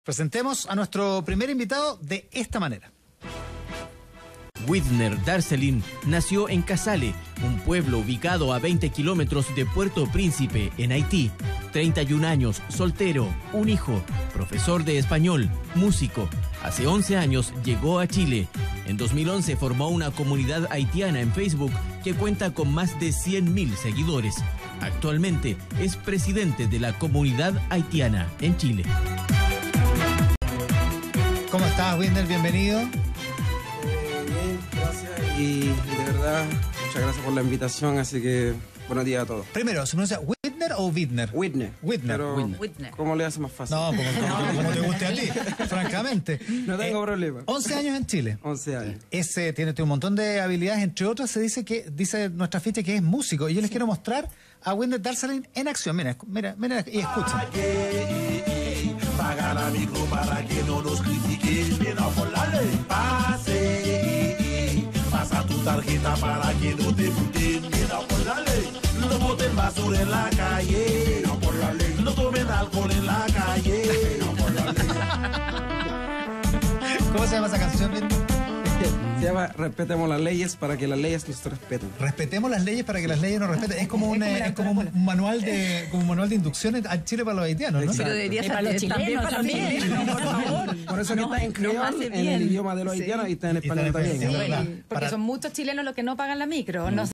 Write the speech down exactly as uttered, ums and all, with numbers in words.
Presentemos a nuestro primer invitado de esta manera. Widner Darcelin nació en Casale, un pueblo ubicado a veinte kilómetros de Puerto Príncipe, en Haití. treinta y un años, soltero, un hijo, profesor de español, músico. Hace once años llegó a Chile. En dos mil once formó una comunidad haitiana en Facebook que cuenta con más de cien mil seguidores. Actualmente es presidente de la comunidad haitiana en Chile. ¿Cómo estás, Widner? Bienvenido. Eh, bien, gracias. Y, y de verdad, muchas gracias por la invitación. Así que, buenos días a todos. Primero, ¿se pronuncia Widner o Widner? Widner. Widner. Pero, Widner. ¿cómo le hace más fácil? No, como, como, como te guste a ti, francamente. No tengo Eh, problema. once años en Chile. once años. Ese tiene, tiene un montón de habilidades, entre otras se dice que dice nuestra ficha que es músico. Y yo les quiero mostrar a Widner Darcelin en acción. Mira, mira, mira y escuchen. Paga la micro para que no nos critiquen. Mira por la ley, pase. Pasa tu tarjeta para que no te futen. Mira por la ley, no boten basura en la calle. Mira por la ley, no tomen alcohol en la calle. Mira por la ley. ¿Cómo se llama esa canción, Widner? Se llama Respetemos las leyes para que las leyes nos respeten. Respetemos las leyes para que las leyes nos respeten. Es como, una, es como un manual de como un manual de inducciones a Chile para los haitianos, ¿no? Pero debería Y ser para los también chilenos para los también. chilenos, por favor. Por eso que No, está en no creol, hace en el bien. idioma de los Sí. haitianos, y está en Y está español en también. español. Sí, verdad. porque Para- son muchos chilenos los que no pagan la micro. No,